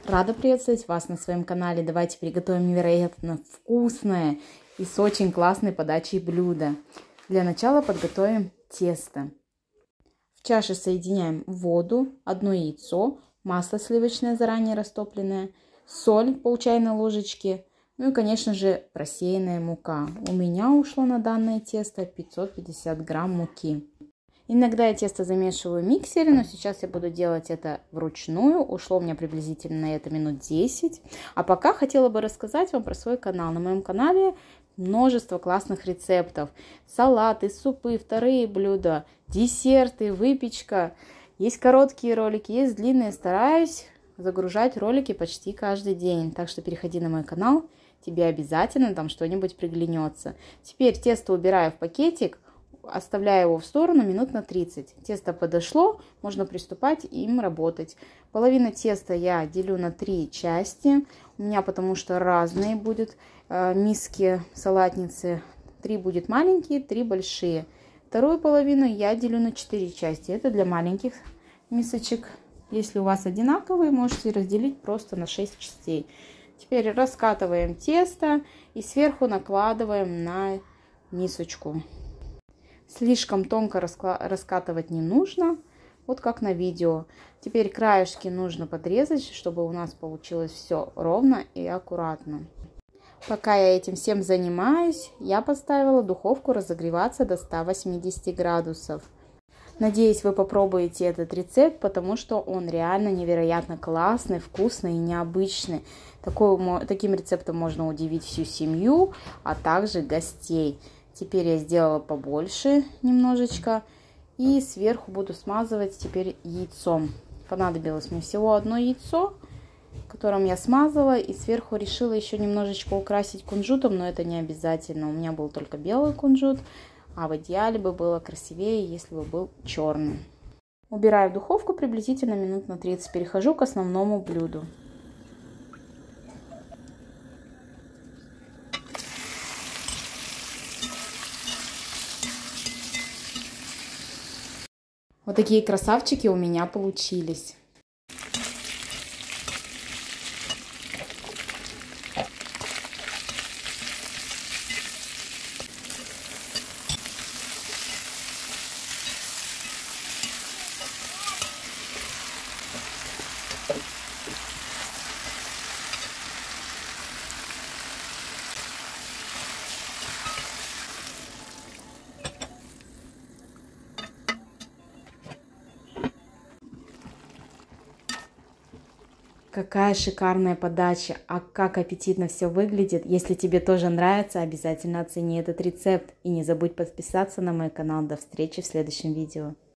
Рада приветствовать вас на своем канале. Давайте приготовим невероятно вкусное и с очень классной подачей блюдо. Для начала подготовим тесто. В чаше соединяем воду, одно яйцо, масло сливочное заранее растопленное, соль пол чайной ложечки, ну и, конечно же, просеянная мука. У меня ушло на данное тесто 550 грамм муки. Иногда я тесто замешиваю в миксере, но сейчас я буду делать это вручную. Ушло у меня приблизительно на это минут 10. А пока хотела бы рассказать вам про свой канал. На моем канале множество классных рецептов. Салаты, супы, вторые блюда, десерты, выпечка. Есть короткие ролики, есть длинные. Стараюсь загружать ролики почти каждый день. Так что переходи на мой канал, тебе обязательно там что-нибудь приглянется. Теперь тесто убираю в пакетик. Оставляю его в сторону минут на 30. Тесто подошло, можно приступать им работать. Половину теста я делю на 3 части. У меня потому что разные будут миски, салатницы. 3 будет маленькие, 3 большие. Вторую половину я делю на 4 части. Это для маленьких мисочек. Если у вас одинаковые, можете разделить просто на 6 частей. Теперь раскатываем тесто и сверху накладываем на мисочку. Слишком тонко раскатывать не нужно, вот как на видео. Теперь краешки нужно подрезать, чтобы у нас получилось все ровно и аккуратно. Пока я этим всем занимаюсь, я поставила духовку разогреваться до 180 градусов. Надеюсь, вы попробуете этот рецепт, потому что он реально невероятно классный, вкусный и необычный. Таким рецептом можно удивить всю семью, а также гостей. Теперь я сделала побольше немножечко. И сверху буду смазывать теперь яйцом. Понадобилось мне всего одно яйцо, которым я смазала. И сверху решила еще немножечко украсить кунжутом, но это не обязательно. У меня был только белый кунжут. А в идеале бы было красивее, если бы был черный. Убираю в духовку приблизительно минут на 30. Перехожу к основному блюду. Вот такие красавчики у меня получились. Какая шикарная подача, а как аппетитно все выглядит. Если тебе тоже нравится, обязательно оцени этот рецепт. И не забудь подписаться на мой канал. До встречи в следующем видео.